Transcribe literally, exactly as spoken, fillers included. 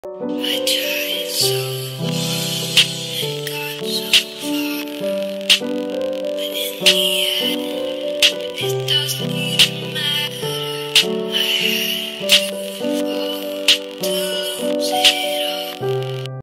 I tried so hard and got so far, but in the end, it doesn't